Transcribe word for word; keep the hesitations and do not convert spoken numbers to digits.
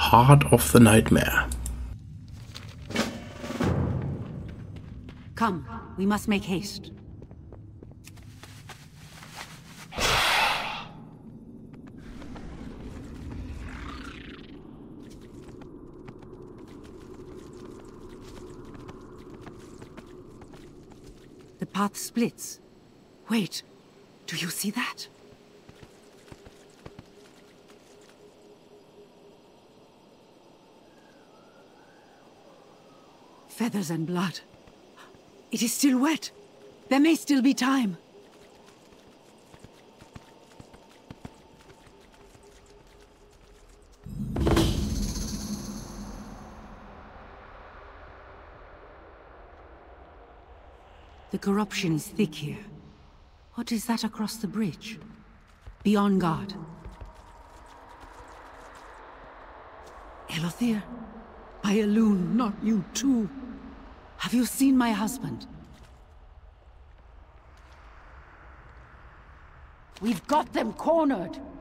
heart of the nightmare. Come, we must make haste. The path splits. Wait, do you see that? Feathers and blood. It is still wet. There may still be time. The corruption is thick here. What is that across the bridge? Be on guard. Elothir, by a loon, not you too. Have you seen my husband? We've got them cornered.